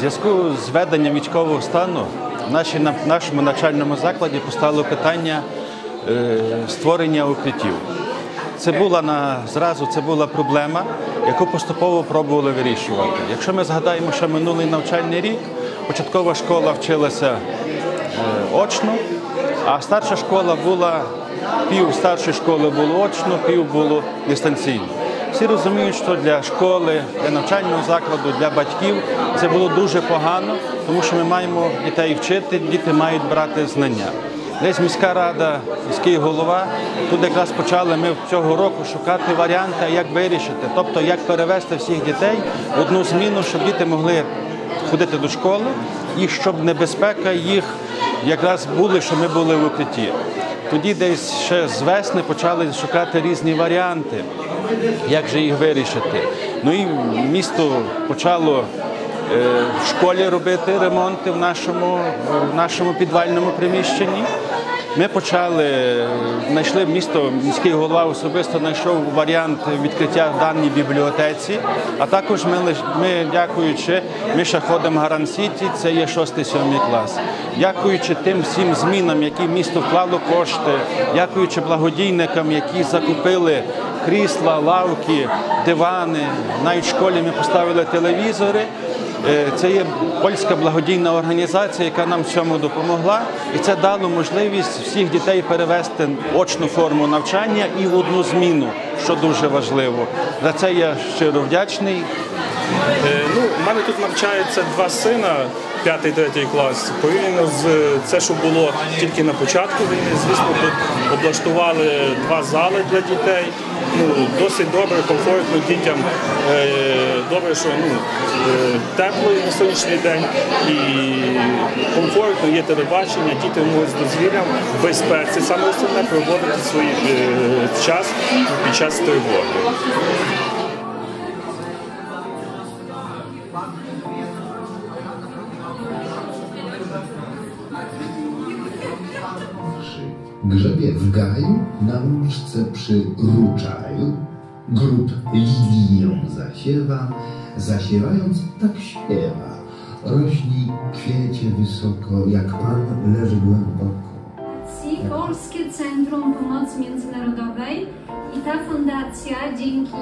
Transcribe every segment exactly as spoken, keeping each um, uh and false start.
зв'язку з введенням військового стану в нашому навчальному закладі постало питання створення укриттів. Це була на, зразу це була проблема, яку поступово пробували вирішувати. Якщо ми згадаємо, що минулий навчальний рік початкова школа вчилася е, очно, а старша школа була, пів старшої школи було очно, пів було дистанційно. Всі розуміють, що для школи, для навчального закладу, для батьків це було дуже погано, тому що ми маємо дітей вчити, діти мають брати знання. Десь міська рада, міський голова, тут якраз почали ми цього року шукати варіанти, як вирішити, тобто як перевести всіх дітей в одну зміну, щоб діти могли ходити до школи і щоб небезпека їх якраз були, щоб ми були в укритті. Тоді десь ще з весни почали шукати різні варіанти, як же їх вирішити. Ну і місто почало в школі робити ремонти в нашому, в нашому підвальному приміщенні. Ми почали, знайшли місто, міський голова особисто знайшов варіант відкриття в даній бібліотеці, а також ми, ми дякуючи, ми ще ходимо в Гаран-Сіті, це є шостий-сьомий клас. Дякуючи тим всім змінам, які місто вклало кошти, дякуючи благодійникам, які закупили крісла, лавки, дивани, навіть в школі ми поставили телевізори. Це є польська благодійна організація, яка нам в цьому допомогла. І це дало можливість всіх дітей перевести в очну форму навчання і в одну зміну, що дуже важливо. За це я щиро вдячний. Ну, у мене тут навчаються два сина, п'ятий-третій клас. Порівняно з це, що було тільки на початку війни, звісно, тут облаштували два зали для дітей. Ну, досить добре, комфортно дітям. Добре, що ну, тепло на сонячний день і комфортно, є телебачення, діти можуть з дозвіллям в безпеці, саме основне, проводити свій час під час тривоги. Grzebie w gaju, na łóżce przy ruczaju, gród lilią zasiewa, zasiewając tak śpiewa. Rośnij kwiecie wysoko, jak Pan leży głęboko. Polskie Centrum Pomocy Międzynarodowej i ta fundacja dzięki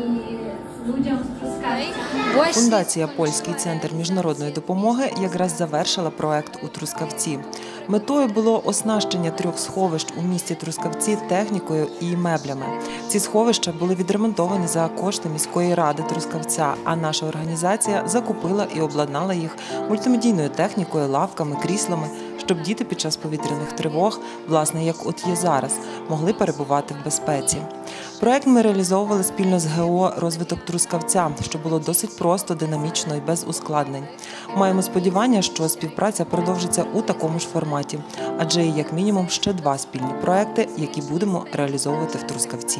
ludziom з Трускавця. Фундація «Польський центр міжнародної допомоги» якраз завершила проект у Трускавці. Метою було оснащення трьох сховищ у місті Трускавці технікою і меблями. Ці сховища були відремонтовані за кошти міської ради Трускавця, а наша організація закупила і обладнала їх мультимедійною технікою, лавками, кріслами, щоб діти під час повітряних тривог, власне, як от є зараз, могли перебувати в безпеці. Проект ми реалізовували спільно з ГО «Розвиток Трускавця», що було досить просто, динамічно і без ускладнень. Маємо сподівання, що співпраця продовжиться у такому ж форматі, адже є як мінімум ще два спільні проекти, які будемо реалізовувати в Трускавці.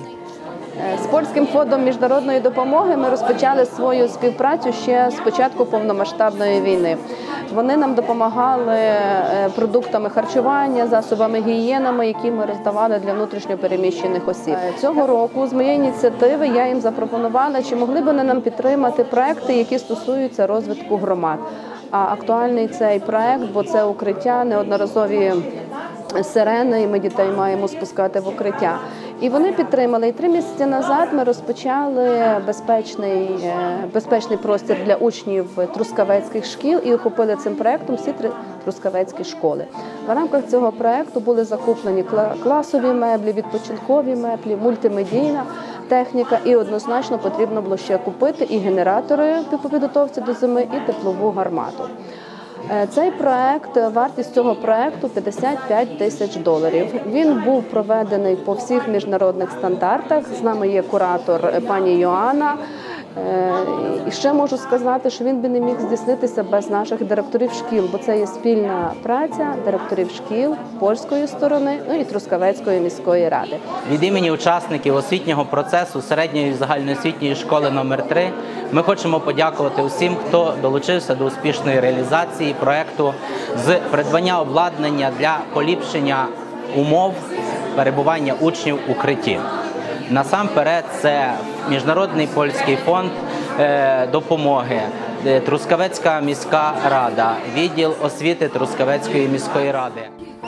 З Польським фондом міжнародної допомоги ми розпочали свою співпрацю ще з початку повномасштабної війни. Вони нам допомагали продуктами харчування, засобами гігієнами, які ми роздавали для внутрішньо переміщених осіб. Цього року з моєї ініціативи я їм запропонувала, чи могли б вони нам підтримати проекти, які стосуються розвитку громад. А актуальний цей проект, бо це укриття, неодноразові сирени, і ми дітей маємо спускати в укриття. І вони підтримали. І три місяці назад ми розпочали безпечний, безпечний простір для учнів трускавецьких шкіл і охопили цим проєктом всі три трускавецькі школи. В рамках цього проєкту були закуплені класові меблі, відпочинкові меблі, мультимедійна техніка, і однозначно потрібно було ще купити і генератори по підготовці до зими, і теплову гармату. Цей проект, вартість цього проекту п'ятдесят п'ять тисяч доларів. Він був проведений по всіх міжнародних стандартах. З нами є куратор пані Йоанна. І ще можу сказати, що він би не міг здійснитися без наших директорів шкіл, бо це є спільна праця директорів шкіл польської сторони, ну і Трускавецької міської ради. Від імені учасників освітнього процесу середньої загальноосвітньої школи номер три ми хочемо подякувати усім, хто долучився до успішної реалізації проєкту з придбання обладнання для поліпшення умов перебування учнів у укритті. Насамперед, це Міжнародний польський фонд допомоги, Трускавецька міська рада, відділ освіти Трускавецької міської ради.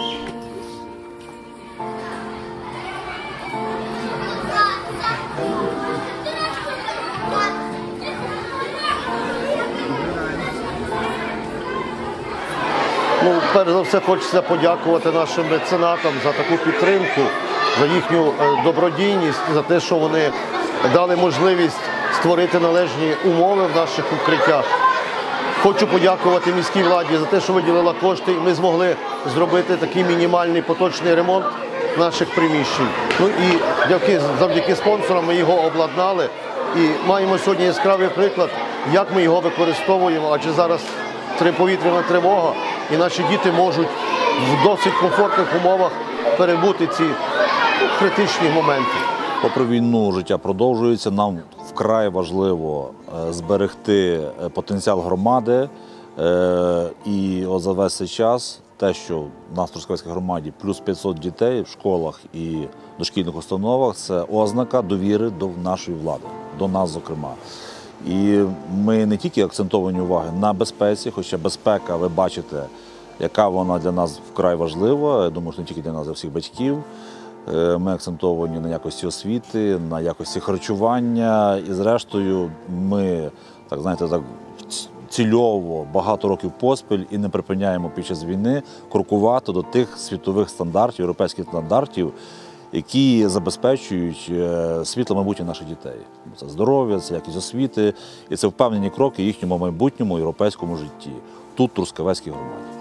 Ну, перш за все, хочеться подякувати нашим меценатам за таку підтримку, за їхню е, добродійність, за те, що вони дали можливість створити належні умови в наших укриттях. Хочу подякувати міській владі за те, що виділила кошти, і ми змогли зробити такий мінімальний поточний ремонт наших приміщень. Ну і завдяки, завдяки спонсорам ми його обладнали і маємо сьогодні яскравий приклад, як ми його використовуємо, адже зараз повітряна тривога, і наші діти можуть в досить комфортних умовах перебути ці критичні моменти. Попри війну, життя продовжується. Нам вкрай важливо зберегти потенціал громади. І от за весь цей час те, що в нас в Трускавецькій громаді плюс п'ятсот дітей в школах і дошкільних установах, це ознака довіри до нашої влади, до нас зокрема. І ми не тільки акцентовані уваги на безпеці, хоча безпека, ви бачите, яка вона для нас вкрай важлива, я думаю, що не тільки для нас, а для всіх батьків. Ми акцентовані на якості освіти, на якості харчування і зрештою ми, так знаєте, так цільово багато років поспіль і не припиняємо під час війни крокувати до тих світових стандартів, європейських стандартів, які забезпечують світле майбутнє наших дітей. Це здоров'я, це якість освіти і це впевнені кроки їхньому майбутньому європейському житті тут, в Трускавецькій громаді.